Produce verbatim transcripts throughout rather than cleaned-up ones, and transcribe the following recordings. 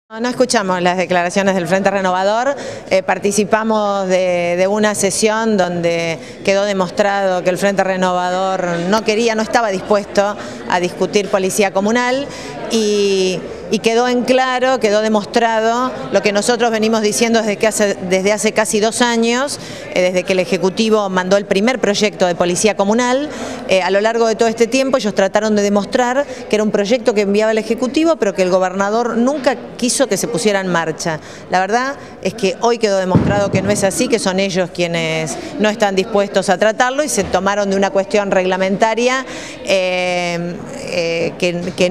No escuchamos las declaraciones del Frente Renovador, eh, participamos de, de una sesión donde quedó demostrado que el Frente Renovador no quería, no estaba dispuesto a discutir policía comunal y, y quedó en claro, quedó demostrado lo que nosotros venimos diciendo desde, que hace, desde hace casi dos años, eh, desde que el Ejecutivo mandó el primer proyecto de policía comunal. Eh, a lo largo de todo este tiempo ellos trataron de demostrar que era un proyecto que enviaba el Ejecutivo, pero que el gobernador nunca quiso que se pusiera en marcha. La verdad es que hoy quedó demostrado que no es así, que son ellos quienes no están dispuestos a tratarlo y se tomaron de una cuestión reglamentaria eh, eh, que, que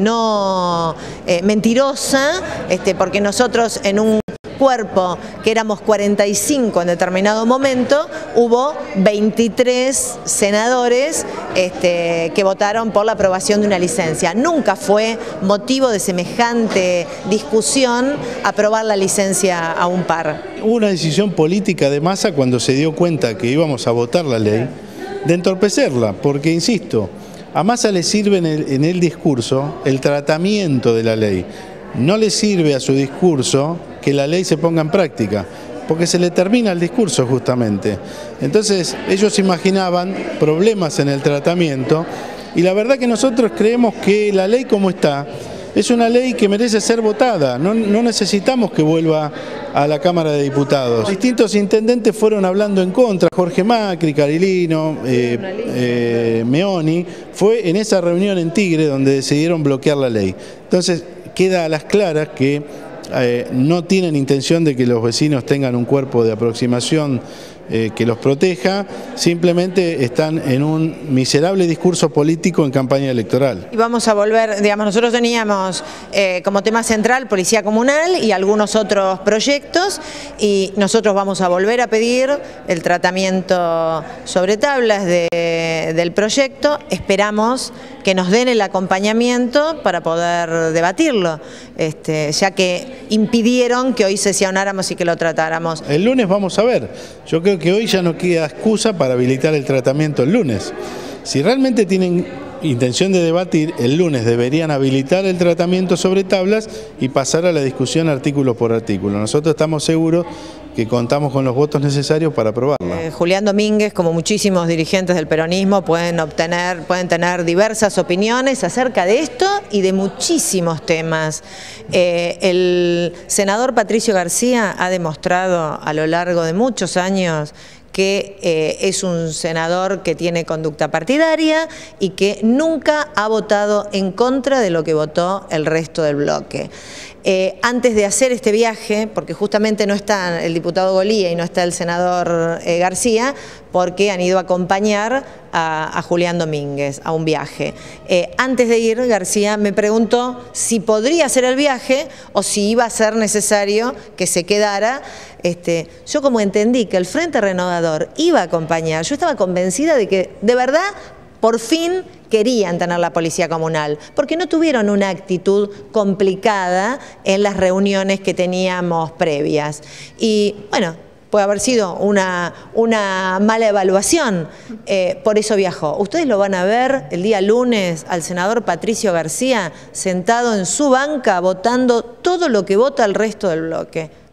no eh, mentirosa, este, porque nosotros en un cuerpo que éramos cuarenta y cinco en determinado momento, hubo veintitrés senadores este, que votaron por la aprobación de una licencia. Nunca fue motivo de semejante discusión aprobar la licencia a un par. Hubo una decisión política de Massa cuando se dio cuenta que íbamos a votar la ley, de entorpecerla, porque insisto, a Massa le sirve en el, en el discurso el tratamiento de la ley. No le sirve a su discurso que la ley se ponga en práctica, porque se le termina el discurso justamente. Entonces ellos imaginaban problemas en el tratamiento y la verdad que nosotros creemos que la ley como está es una ley que merece ser votada, no, no necesitamos que vuelva a la Cámara de Diputados. Distintos intendentes fueron hablando en contra, Jorge Macri, Carilino, eh, eh, Meoni, fue en esa reunión en Tigre donde decidieron bloquear la ley. Entonces queda a las claras que eh, no tienen intención de que los vecinos tengan un cuerpo de aproximación eh, que los proteja, simplemente están en un miserable discurso político en campaña electoral. Y vamos a volver, digamos, nosotros teníamos eh, como tema central policía comunal y algunos otros proyectos y nosotros vamos a volver a pedir el tratamiento sobre tablas de, del proyecto. Esperamos que nos den el acompañamiento para poder debatirlo, este, ya que impidieron que hoy sesionáramos y que lo tratáramos. El lunes vamos a ver, yo creo que hoy ya no queda excusa para habilitar el tratamiento el lunes. Si realmente tienen intención de debatir, el lunes deberían habilitar el tratamiento sobre tablas y pasar a la discusión artículo por artículo. Nosotros estamos seguros que contamos con los votos necesarios para aprobarla. Eh, Julián Domínguez, como muchísimos dirigentes del peronismo, pueden obtener, pueden tener diversas opiniones acerca de esto y de muchísimos temas. Eh, el senador Patricio García ha demostrado a lo largo de muchos años que eh, es un senador que tiene conducta partidaria y que nunca ha votado en contra de lo que votó el resto del bloque. Eh, antes de hacer este viaje, porque justamente no está el diputado Golía y no está el senador eh, García, porque han ido a acompañar a, a Julián Domínguez a un viaje. Eh, antes de ir, García me preguntó si podría hacer el viaje o si iba a ser necesario que se quedara. Este, yo como entendí que el Frente Renovador iba a acompañar, yo estaba convencida de que de verdad por fin querían tener la policía comunal, porque no tuvieron una actitud complicada en las reuniones que teníamos previas. Y bueno, puede haber sido una, una mala evaluación, eh, por eso viajó. Ustedes lo van a ver el día lunes al senador Patricio García sentado en su banca votando todo lo que vota el resto del bloque.